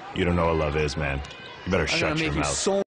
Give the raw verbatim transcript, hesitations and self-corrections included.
You don't know what love is, man. You better I'm shut gonna your make you mouth. so